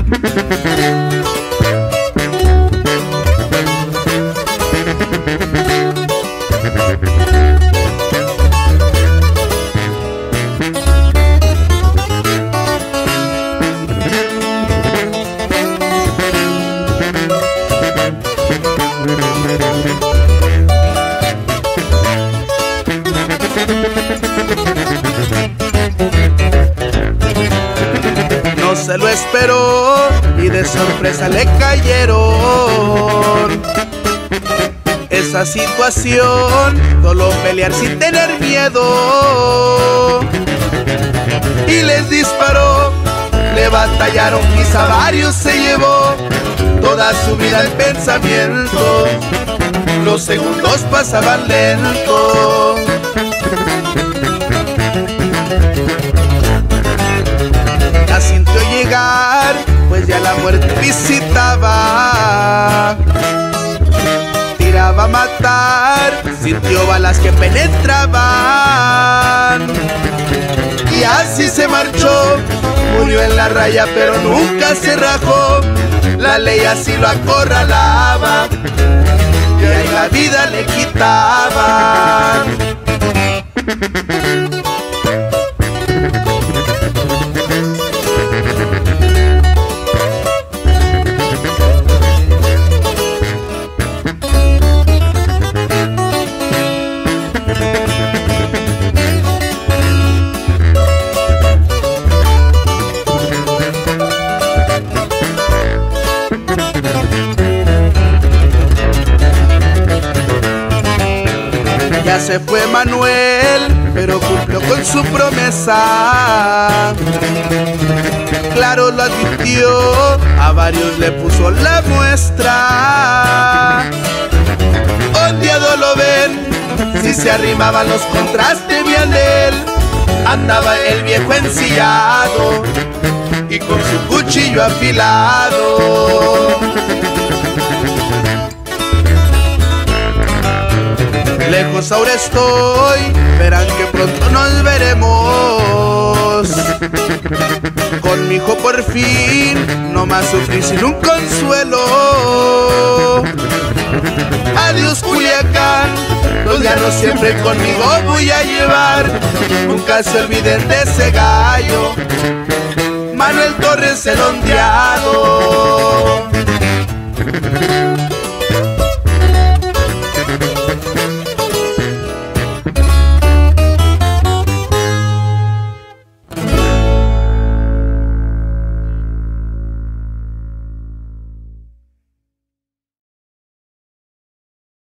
No se lo esperó y de sorpresa le cayeron. Esa situación, solo pelear sin tener miedo. Y les disparó, le batallaron, quizá varios se llevó. Toda su vida en pensamiento, los segundos pasaban lento. La sintió llegar, pues ya la muerte visitaba. Tiraba a matar, sintió balas que penetraban. Y así se marchó, murió en la raya pero nunca se rajó. La ley así lo acorralaba y ahí la vida le quitaban. Ya se fue Manuel, pero cumplió con su promesa. Claro lo advirtió, a varios le puso la muestra. Ondeado lo ven, si se arrimaban los contrastes bien de él. Andaba el viejo ensillado y con su cuchillo afilado. Lejos ahora estoy, verán que pronto nos veremos. Con mi hijo por fin, no más sufrir sin un consuelo. Adiós Culiacán, los ganos siempre conmigo voy a llevar. Nunca se olviden de ese gallo, Manuel Torres el ondeado.